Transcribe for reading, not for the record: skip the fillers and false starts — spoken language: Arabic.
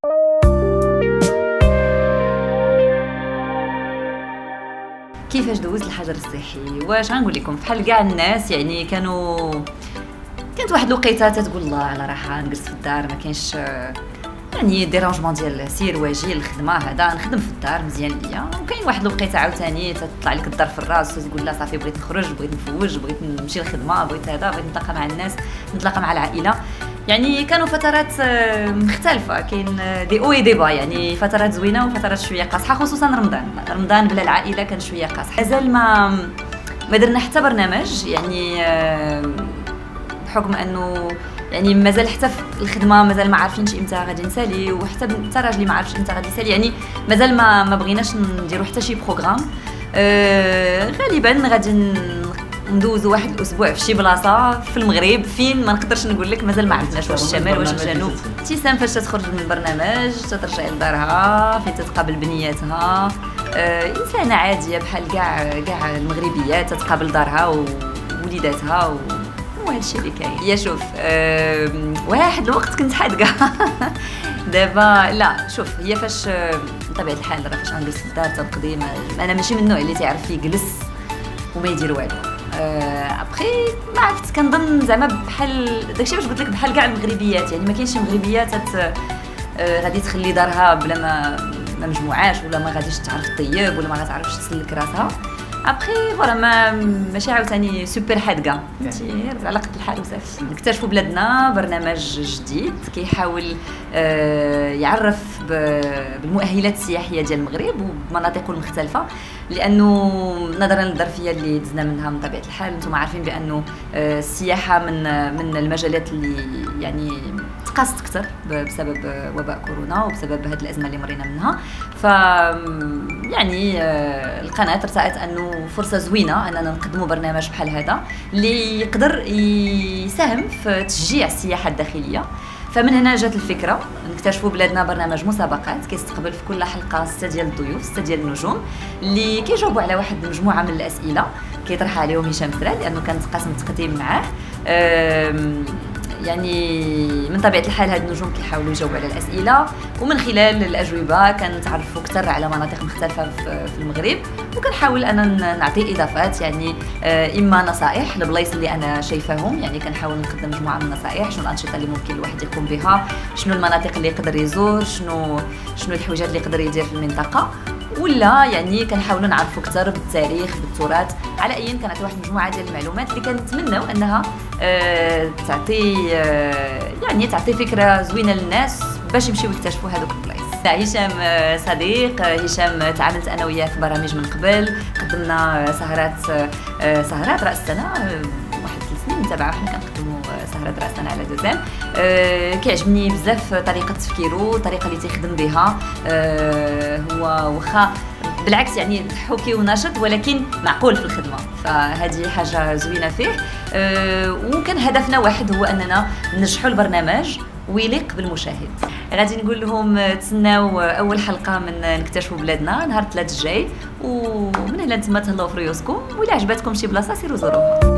كيفاش دوز الحجر الصحي؟ واش غنقول لكم، بحال كاع الناس يعني كانت واحد الوقيته تتقول الله على راحه نجلس في الدار، ما كاينش يعني ديرونجمون ديال سير واجي الخدمه، هذا نخدم في الدار مزيان ليا. وكاين واحد الوقيته عاوتاني تطلع لك الدار في الراس وتقول لا صافي بغيت نخرج، بغيت نفوج، بغيت نمشي للخدمه، بغيت هذا، بغيت نتلاقى مع الناس، نتلاقى مع العائله. يعني كانوا فترات مختلفه، كاين دي او دي با، يعني فترات زوينه وفترات شويه قاصحه، خصوصا رمضان بلا العائله كان شويه قاصح. مازال ما درنا حتى برنامج، يعني بحكم انه يعني مازال حتى في الخدمه مازال ما عارفينش امتى غادي نسالي، وحتى راجلي ما عارفش امتى غادي يسالي، يعني مازال ما بغيناش نديروا حتى شي بروغرام. غالبا غادي ندوزوا واحد الاسبوع في شي بلاصه في المغرب، فين ما نقدرش نقول لك، مازال ما عرفناش واش الشمال واش الجنوب. ابتسام فاش تخرج من البرنامج ترجع لدارها فين تتقابل بنياتها، انسانه عاديه بحال كاع المغربيات، تتقابل دارها ووليداتها وهذا الشيء اللي كاين. يا شوف، واحد الوقت كنت حادقه دابا لا. شوف، هي فاش بطبيعه الحال راه فاش غنجلس في الدار تنقضي، انا ماشي من النوع اللي تعرف يجلس وما يدير والو. ابخي ما عرفت، كنظن زعما بحال داكشي باش قلت لك، بحال كاع المغربيات، يعني ما كاينش شي مغربيات غادي تخلي دارها بلا ما مجموعاش، ولا ما غاديش تعرف طيب، ولا ما غتعرفش تسلك راسها. ابخي فوالا ماشي عاوتاني سوبر حادقه، فهمتي، على قد الحال وصافي. نكتشفوا بلادنا برنامج جديد كيحاول يعرف بالمؤهلات السياحيه ديال المغرب وبمناطقه المختلفه، لانه نظرا للظرفيه اللي دزنا منها من طبيعه الحال، انتم عارفين بانه السياحه من المجالات اللي يعني تقاست اكثر بسبب وباء كورونا وبسبب هذه الازمه اللي مرينا منها. ف يعني القناه ارتأت انه فرصه زوينه اننا نقدموا برنامج بحال هذا اللي يقدر يساهم في تشجيع السياحه الداخليه. فمن هنا جات الفكره نكتشفوا بلادنا برنامج مسابقات كيستقبل في كل حلقه 6 ديال الضيوف، 6 ديال النجوم اللي كيجاوبوا على واحد المجموعه من الاسئله كيطرحها عليهم هشام تراد، لانه كان قاسم التقديم معاه. يعني من طبيعه الحال هاد النجوم كيحاولوا يجاوبوا على الاسئله، ومن خلال الاجوبه كنتعرفوا اكثر على مناطق مختلفه في المغرب، وكنحاول انا نعطي اضافات، يعني اما نصائح للبلايص اللي انا شايفاهم، يعني كنحاول نقدم مجموعه من النصائح، شنو الانشطه اللي ممكن الواحد يقوم بها، شنو المناطق اللي يقدر يزور، شنو الحويجات اللي يقدر يدير في المنطقه، ولا يعني كنحاولوا نعرفوا اكثر بالتاريخ بالتراث. على اي كنعطي واحد المجموعه ديال المعلومات اللي كنتمناو انها تعطي فكره زوينه للناس باش يمشيو يكتشفوا هذوك البلايص. هشام صديق، هشام تعاملت انا وياه في برامج من قبل، قدمنا سهرات راس السنه واحد 3 سنين متابعه، حنا كنقدموا سهرات راس السنه على دوزام. كيعجبني بزاف طريقه تفكيره، الطريقه اللي تيخدم بها، هو واخا بالعكس يعني ضحوكي وناشط ولكن معقول في الخدمه، فهذه حاجه زوينه فيه. وكان هدفنا واحد، هو اننا ننجحوا البرنامج ويليق بالمشاهد. غادي نقول لهم تسناو اول حلقه من نكتشفوا بلادنا نهار 3 الجاي، ومن هنا نتما تهلاو في ريوسكم، وإلا عجبتكم شي بلاصه سيروا زوروها.